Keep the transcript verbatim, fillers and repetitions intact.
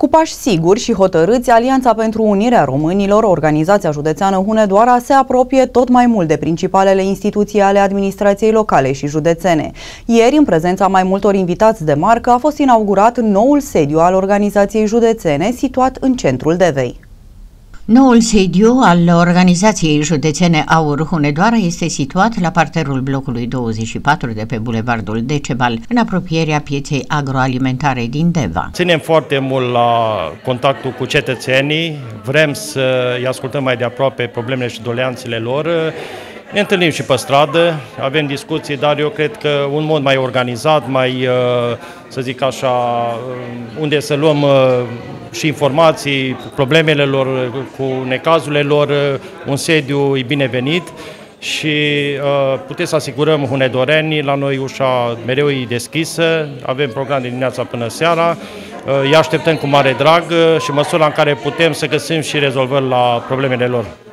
Cu pași siguri și hotărâți, Alianța pentru Unirea Românilor, organizația județeană Hunedoara, se apropie tot mai mult de principalele instituții ale administrației locale și județene. Ieri, în prezența mai multor invitați de marcă, a fost inaugurat noul sediu al organizației județene, situat în centrul Devei. Noul sediu al organizației județene Aur Hunedoara este situat la parterul blocului douăzeci și patru de pe bulevardul Decebal, în apropierea pieței agroalimentare din Deva. Ținem foarte mult la contactul cu cetățenii, vrem să-i ascultăm mai de aproape problemele și doleanțele lor. Ne întâlnim și pe stradă, avem discuții, dar eu cred că un mod mai organizat, mai, să zic așa, unde să luăm și informații, problemele lor, cu necazurile lor, un sediu e binevenit și puteți să asigurăm hunedorenii, la noi ușa mereu e deschisă, avem program de dimineața până seara, îi așteptăm cu mare drag și măsura în care putem să găsim și rezolvări la problemele lor.